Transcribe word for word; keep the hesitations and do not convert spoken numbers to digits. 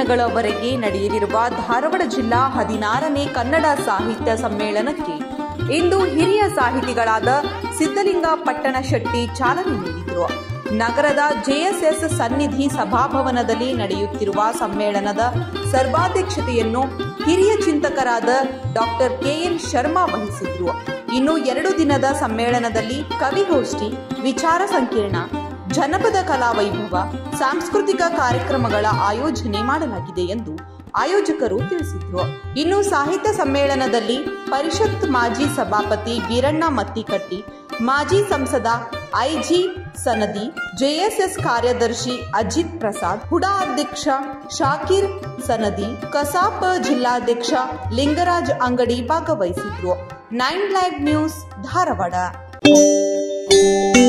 ದಿನಗಳವರೆಗೆ ನಡೆಯಲಿರುವ ಧಾರವಾಡ ಜಿಲ್ಲಾ ಹದಿನಾರನೇ ಕನ್ನಡ ಸಾಹಿತ್ಯ ಸಮ್ಮೇಳನಕ್ಕೆ ಇಂದು ಹಿರಿಯ ಸಾಹಿತಿಗಳಾದ ಸಿದ್ದಲಿಂಗ ಪಟ್ಟಣಶೆಟ್ಟಿ ಚಾಲನೆ ನೀಡಿದರು. ನಗರದ ಜೆಎಸ್ಎಸ್ ಸನ್ನಿಧಿ ಸಭಾಭವನದಲ್ಲಿ ನಡೆಯುತ್ತಿರುವ ಸಮ್ಮೇಳನದ ಸರ್ವಾಧ್ಯಕ್ಷತೆಯನ್ನು ಹಿರಿಯ ಚಿಂತಕರಾದ ಡಾಕ್ಟರ್ ಕೆಎನ್ ಶರ್ಮಾ ವಹಿಸಿದ್ರು. ಇನ್ನು ಎರಡು ದಿನದ ಸಮ್ಮೇಳನದಲ್ಲಿ ಕವಿಗೋಷ್ಠಿ, ವಿಚಾರ ಸಂಕಿರಣ, ಜನಪದ ಕಲಾ ವೈಭವ, ಸಾಂಸ್ಕೃತಿಕ ಕಾರ್ಯಕ್ರಮಗಳ ಆಯೋಜನೆ ಮಾಡಲಾಗಿದೆ ಎಂದು ಆಯೋಜಕರು ತಿಳಿಸಿದರು. ಇನ್ನು ಸಾಹಿತ್ಯ ಸಮ್ಮೇಳನದಲ್ಲಿ ಪರಿಷತ್ ಮಾಜಿ ಸಭಾಪತಿ ವೀರಣ್ಣ ಮತ್ತಿಕಟ್ಟಿ, ಮಾಜಿ ಸಂಸದ ಐಜಿ ಸನದಿ, ಜೆಎಸ್ಎಸ್ ಕಾರ್ಯದರ್ಶಿ ಅಜಿತ್ ಪ್ರಸಾದ್, ಹುಡಾ ಅಧ್ಯಕ್ಷ ಶಾಕೀರ್ ಸನದಿ, ಕಸಾಪ ಜಿಲ್ಲಾಧ್ಯಕ್ಷ ಲಿಂಗರಾಜ್ ಅಂಗಡಿ ಭಾಗವಹಿಸಿದ್ರು. Nine live news Dharwad.